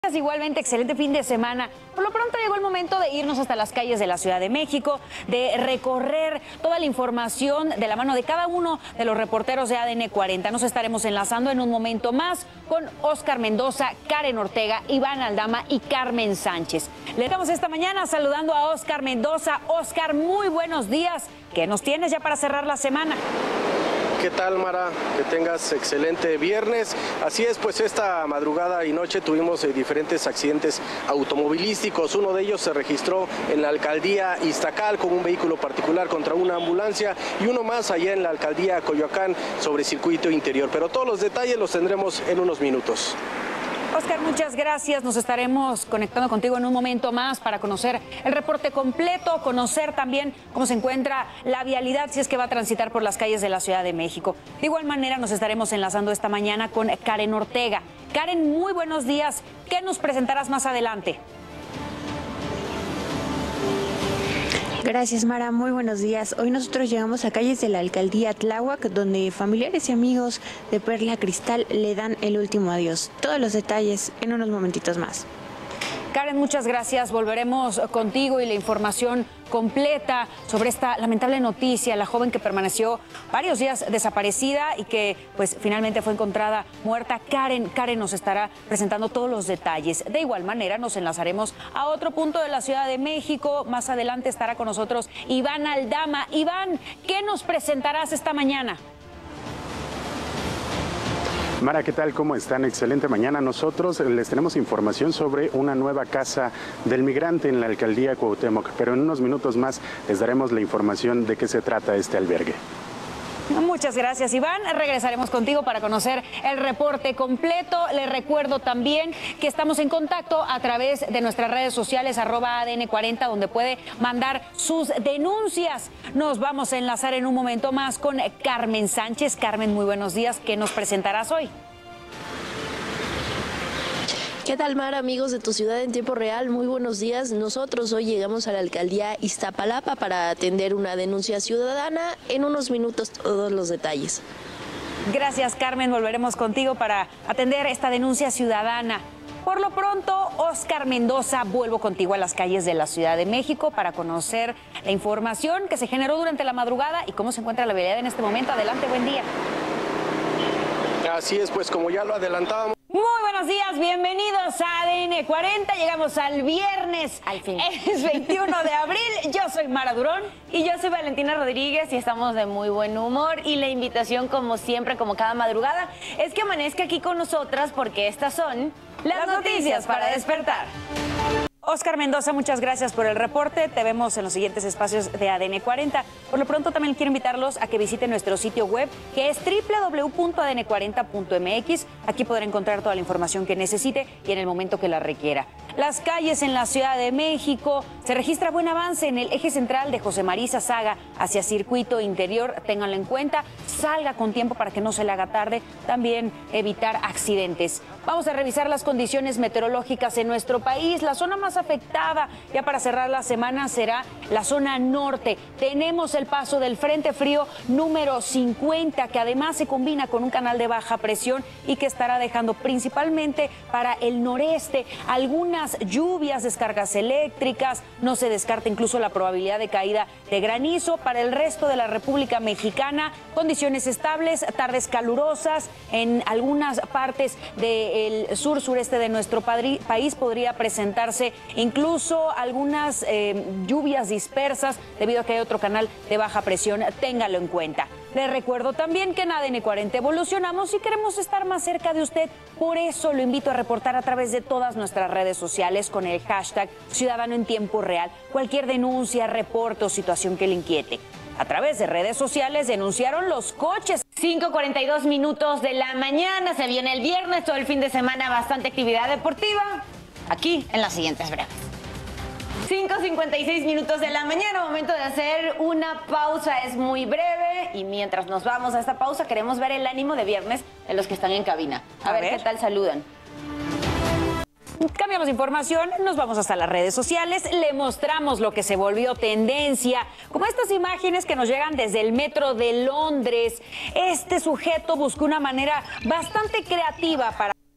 Igualmente, excelente fin de semana. Por lo pronto llegó el momento de irnos hasta las calles de la Ciudad de México, de recorrer toda la información de la mano de cada uno de los reporteros de ADN 40. Nos estaremos enlazando en un momento más con Oscar Mendoza, Karen Ortega, Iván Aldama y Carmen Sánchez. Le damos esta mañana saludando a Oscar Mendoza. Oscar, muy buenos días. ¿Qué nos tienes ya para cerrar la semana? ¿Qué tal, Mara? Que tengas excelente viernes. Así es, pues esta madrugada y noche tuvimos diferentes accidentes automovilísticos. Uno de ellos se registró en la alcaldía Iztacal con un vehículo particular contra una ambulancia y uno más allá en la alcaldía Coyoacán sobre circuito interior. Pero todos los detalles los tendremos en unos minutos. Oscar, muchas gracias. Nos estaremos conectando contigo en un momento más para conocer el reporte completo, conocer también cómo se encuentra la vialidad si es que va a transitar por las calles de la Ciudad de México. De igual manera nos estaremos enlazando esta mañana con Karen Ortega. Karen, muy buenos días. ¿Qué nos presentarás más adelante? Gracias, Mara. Muy buenos días. Hoy nosotros llegamos a calles de la alcaldía Tláhuac, donde familiares y amigos de Perla Cristal le dan el último adiós. Todos los detalles en unos momentitos más. Karen, muchas gracias. Volveremos contigo y la información completa sobre esta lamentable noticia, la joven que permaneció varios días desaparecida y que pues finalmente fue encontrada muerta. Karen nos estará presentando todos los detalles. De igual manera nos enlazaremos a otro punto de la Ciudad de México. Más adelante estará con nosotros Iván Aldama. Iván, ¿qué nos presentarás esta mañana? Mara, ¿qué tal? ¿Cómo están? Excelente mañana. Nosotros les tenemos información sobre una nueva casa del migrante en la alcaldía Cuauhtémoc, pero en unos minutos más les daremos la información de qué se trata este albergue. Muchas gracias, Iván. Regresaremos contigo para conocer el reporte completo. Les recuerdo también que estamos en contacto a través de nuestras redes sociales, @ADN40, donde puede mandar sus denuncias. Nos vamos a enlazar en un momento más con Carmen Sánchez. Carmen, muy buenos días. ¿Qué nos presentarás hoy? ¿Qué tal, Mar, amigos de Tu Ciudad en Tiempo Real? Muy buenos días. Nosotros hoy llegamos a la alcaldía Iztapalapa para atender una denuncia ciudadana. En unos minutos todos los detalles. Gracias, Carmen. Volveremos contigo para atender esta denuncia ciudadana. Por lo pronto, Oscar Mendoza, vuelvo contigo a las calles de la Ciudad de México para conocer la información que se generó durante la madrugada y cómo se encuentra la vialidad en este momento. Adelante, buen día. Así es, pues como ya lo adelantábamos. Muy buenos días, bienvenidos a ADN 40. Llegamos al viernes. Al fin. Es 21 de abril. Yo soy Mara Durón. Y yo soy Valentina Rodríguez y estamos de muy buen humor. Y la invitación, como siempre, como cada madrugada, es que amanezca aquí con nosotras porque estas son las noticias para despertar. Oscar Mendoza, muchas gracias por el reporte. Te vemos en los siguientes espacios de ADN 40. Por lo pronto también quiero invitarlos a que visiten nuestro sitio web, que es www.adn40.mx. Aquí podrá encontrar toda la información que necesite y en el momento que la requiera. Las calles en la Ciudad de México, se registra buen avance en el eje central de José María Saga hacia circuito interior. Ténganlo en cuenta, salga con tiempo para que no se le haga tarde. También evitar accidentes. Vamos a revisar las condiciones meteorológicas en nuestro país. La zona más afectada ya para cerrar la semana será la zona norte. Tenemos el paso del Frente Frío número 50, que además se combina con un canal de baja presión y que estará dejando principalmente para el noreste algunas lluvias, descargas eléctricas. No se descarta incluso la probabilidad de caída de granizo. Para el resto de la República Mexicana, condiciones estables, tardes calurosas. En algunas partes del sur-sureste de nuestro país podría presentarse incluso algunas lluvias dispersas debido a que hay otro canal de baja presión. Téngalo en cuenta. Les recuerdo también que en ADN 40 evolucionamos y queremos estar más cerca de usted. Por eso lo invito a reportar a través de todas nuestras redes sociales con el hashtag Ciudadano en Tiempo Real cualquier denuncia, reporte o situación que le inquiete. A través de redes sociales denunciaron los coches. 5:42 minutos de la mañana, se viene el viernes, todo el fin de semana bastante actividad deportiva. Aquí en las siguientes breves. 5:56 minutos de la mañana, momento de hacer una pausa, es muy breve y mientras nos vamos a esta pausa queremos ver el ánimo de viernes de los que están en cabina. A ver qué tal saludan. Cambiamos de información, nos vamos hasta las redes sociales, le mostramos lo que se volvió tendencia, como estas imágenes que nos llegan desde el metro de Londres. Este sujeto buscó una manera bastante creativa para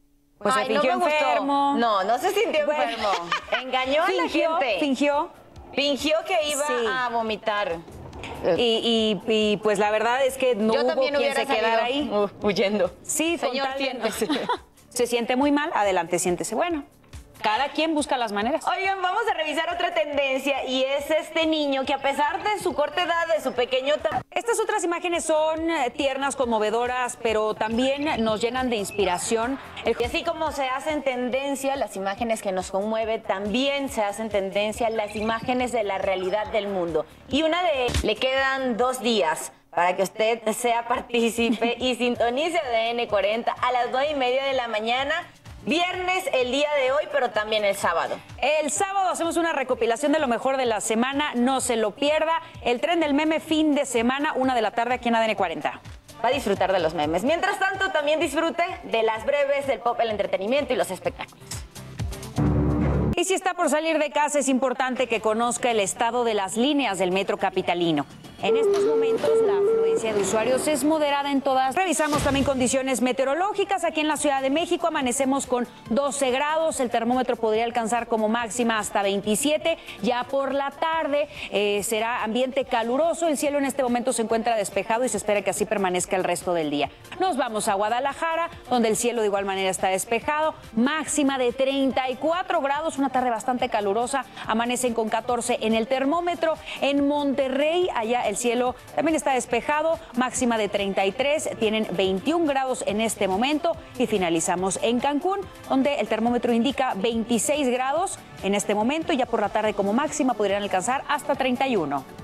Pues se fingió no me gustó. enfermo. No se sintió Bueno. enfermo. Engañó a la gente. Fingió que iba a vomitar. Y pues la verdad es que no Yo hubo también quien se quedara ahí. Huyendo. Sí, Señor, con tal de- siéntese. Se siente muy mal, adelante, siéntese. Bueno, cada quien busca las maneras. Oigan, vamos a revisar otra tendencia y es este niño que a pesar de su corta edad, de su pequeño Estas otras imágenes son tiernas, conmovedoras, pero también nos llenan de inspiración. Y así como se hacen tendencia las imágenes que nos conmueven, también se hacen tendencia las imágenes de la realidad del mundo. Y una de ellas, le quedan 2 días para que usted sea partícipe y sintonice ADN 40 a las 9:30 de la mañana. Viernes, el día de hoy, pero también el sábado. El sábado hacemos una recopilación de lo mejor de la semana, no se lo pierda. El tren del meme fin de semana, 1 de la tarde aquí en ADN 40. Va a disfrutar de los memes. Mientras tanto, también disfrute de las breves, del pop, el entretenimiento y los espectáculos. Y si está por salir de casa, es importante que conozca el estado de las líneas del metro capitalino. En estos momentos, la afluencia de usuarios es moderada en todas. Revisamos también condiciones meteorológicas. Aquí en la Ciudad de México amanecemos con 12 grados. El termómetro podría alcanzar como máxima hasta 27. Ya por la tarde será ambiente caluroso. El cielo en este momento se encuentra despejado y se espera que así permanezca el resto del día. Nos vamos a Guadalajara, donde el cielo de igual manera está despejado. Máxima de 34 grados, una tarde bastante calurosa. Amanecen con 14 en el termómetro. En Monterrey, allá el cielo también está despejado, máxima de 33, tienen 21 grados en este momento. Y finalizamos en Cancún, donde el termómetro indica 26 grados en este momento, y ya por la tarde como máxima podrían alcanzar hasta 31.